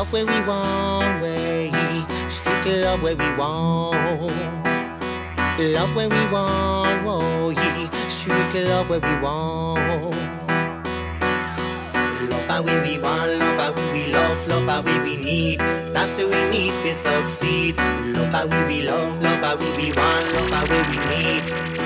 Love where we want, way. Street love where we want. Love where we want, whoa, yeah. Street love where we want. Love how we want, love how we love, love how we need. That's what we need to succeed. Love how we love, love how we want, love how we need.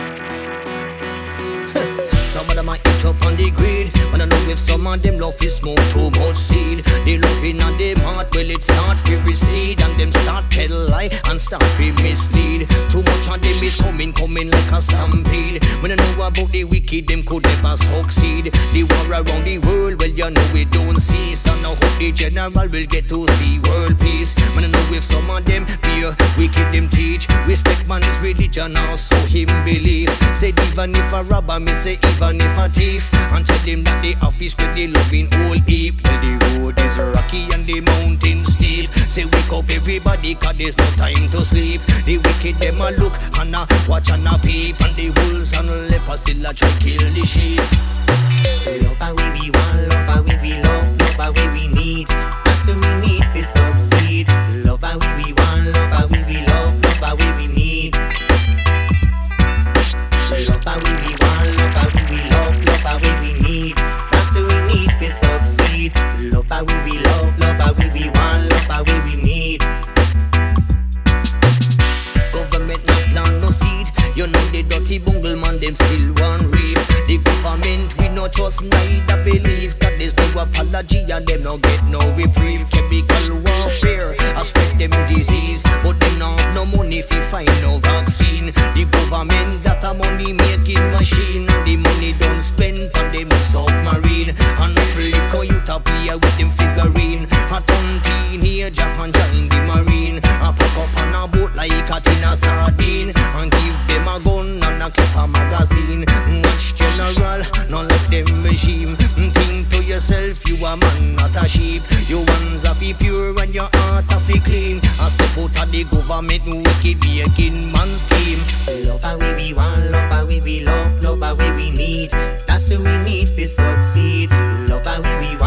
Some of them might itch up on the grid. When I know if some of them love is smoke too much seed. They love in on them heart, well it start to recede. And them start tell lie and start to mislead. Too much on them is coming like a stampede. When I know about the wicked, them could never succeed. The war around the world, well you know we don't see. So now hope the general will get to see world peace. When I know if some of them fear, wicked them teach. Respect man's religion, also him believe. Say even if a robber, me say even if a thief. And tell him that the office with the loving all heap. Well the road is rocky and the mountain steep. Say wake up everybody cause there's no time to sleep. The wicked them a look and a watch and a peep. And the wolves and lepers still a try kill the sheep. Love how we want, love how we love, love how we need. That's what we need to succeed. Love how we want, love how we love, love how we need. Love how we want, love how we love, love how we need. That's what we need to succeed. Love how we love, love how we want, love how we need. Government no plant no seed. You know the dirty bungle man them still want reap. The government we no trust neither believe. That there's no apology and them no get no reprieve. Chemical warfare I spread them disease. But them no have no money fi find no vaccine. The government got a money making machine. And the money don't spend on them submarine. And no liquor utopia with them figurine. A ton teenager and join the marine. I pack up on a boat like a tin of sardine. And give them a gun and a clip a magazine. Watch general, not let them regime. Think to yourself, you a man, not a sheep. Your ones are fi pure and your heart are fi clean. And step out of the government wicked making man scheme. Love how we want, love how we love, love how we need. That's what we need to succeed. Love how we